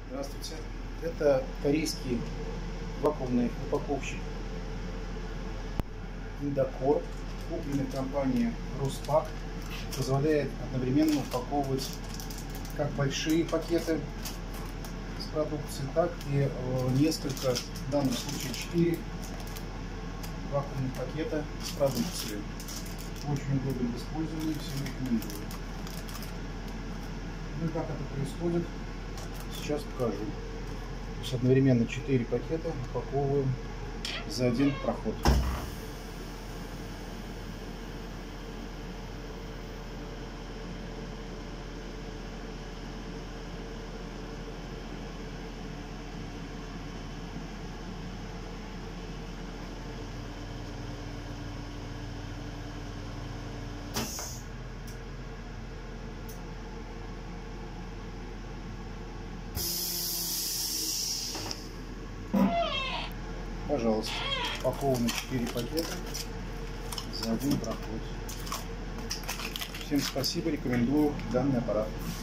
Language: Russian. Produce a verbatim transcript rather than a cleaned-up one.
Здравствуйте. Это корейский вакуумный упаковщик Индокор, купленный компанией Russpak. Позволяет одновременно упаковывать как большие пакеты с продукцией, так и несколько, в данном случае четыре вакуумных пакета с продукцией. Очень удобно в использовании, всем рекомендую. Ну и как это происходит, сейчас покажу. То есть одновременно четыре пакета упаковываем за один проход. Пожалуйста, упакованы четыре пакета за один проход. Всем спасибо, рекомендую данный аппарат.